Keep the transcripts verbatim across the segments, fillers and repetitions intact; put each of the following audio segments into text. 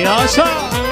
Yaşa.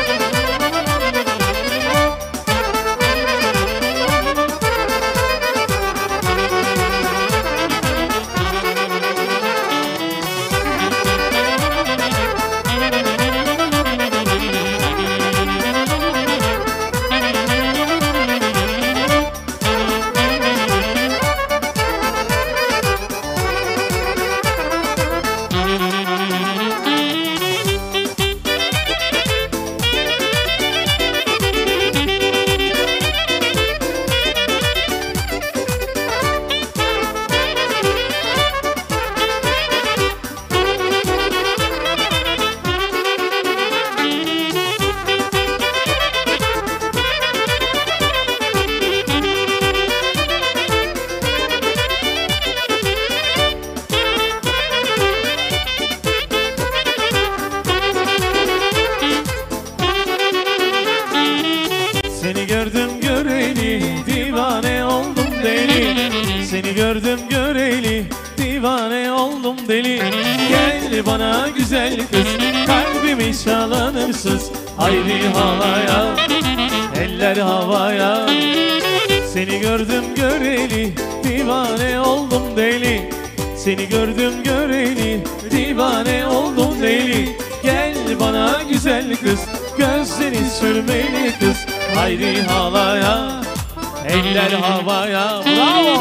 Seni gördüm göreli, divane oldum deli. Seni gördüm göreli, divane oldum deli. Gel bana güzel kız, kalbimi çalan hırsız. Haydi havaya, eller havaya. Seni gördüm göreli, divane oldum deli. Seni gördüm göreli, divane oldum deli. Gel bana güzel kız, gözlerin sürmeli kız. Haydi halaya, eller havaya. Bravo!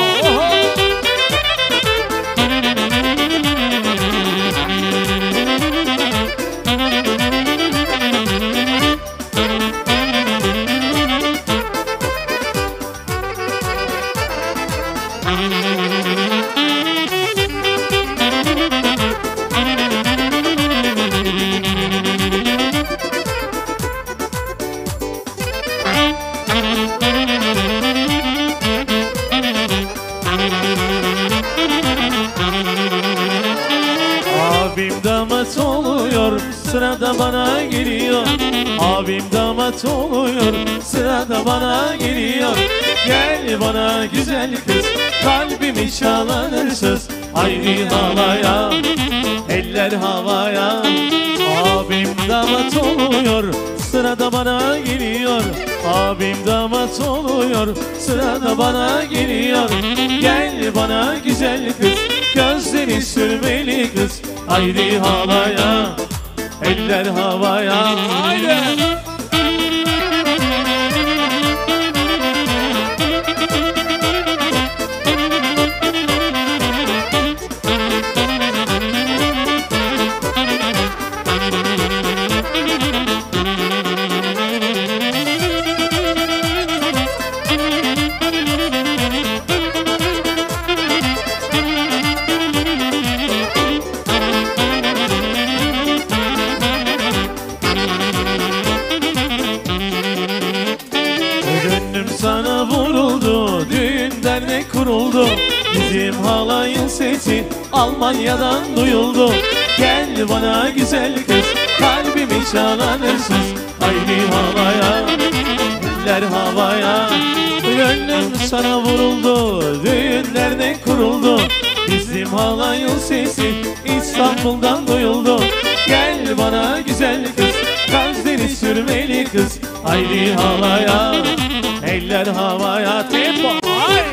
Abim damat oluyor, sırada bana geliyor. Abim damat oluyor, sırada bana geliyor. Gel bana güzel kız, kalbimi çalan hırsız. Haydi havaya, eller havaya. Abim damat oluyor, sırada bana geliyor. Abim damat oluyor, sırada bana geliyor. Gel bana güzel kız, gözleri sürmeli kız. Haydi havaya, eller havaya. Haydi. Sana vuruldu, düğün dernek kuruldu. Bizim halayın sesi Almanya'dan duyuldu. Gel bana güzel kız, kalbimi çalan hırsız. Haydi havaya, eller havaya. Gönlüm sana vuruldu, düğün dernek kuruldu. Bizim halayın sesi İstanbul'dan duyuldu. Gel bana güzel kız, gözleri sürmeli kız. Haydi havaya, eller havaya. Tempo. Ay.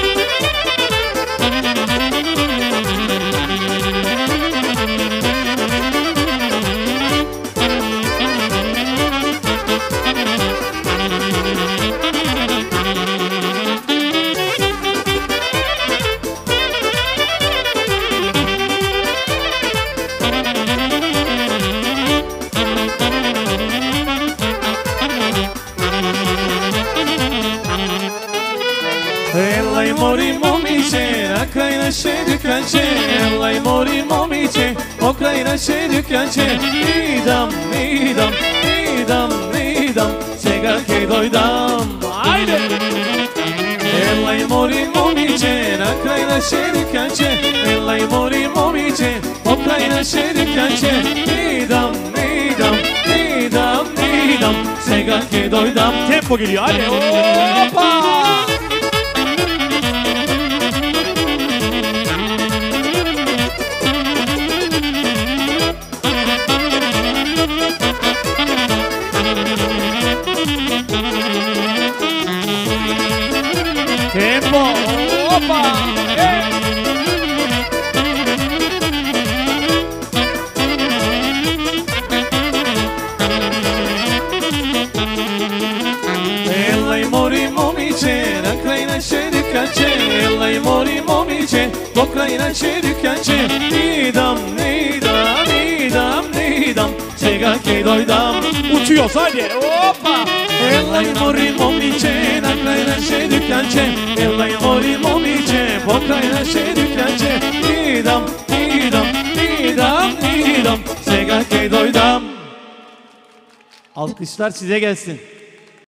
Ellai mori momice, Ukraina şehri kançe. Ellai mori momice, Ukraina şehri kançe. Idam, idam, idam, idam, çega ke doydam. Haydi. Ellai mori momice, Ukraina şehri kançe. Ellai mori momice, Ukraina şehri kançe. Idam, idam, idam, idam, çega ke doydam. Tempo geliyor. Hadi. Hoppa. Hoppa! Hey! Elaj mori momiće, na kraj naše dükkanče. Elaj mori momiće, pokraj naše dükkanče. Idam, idam, idam, idam, čega kej dojdam. Učijo, sad je, opa! Elaj mori momiće, na kraj naše dükkanče. Elaj mori momiće, pokraj naše dükkanče. Idam, idam, idam, idam, čega kej dojdam. Alkışlar size gelsin.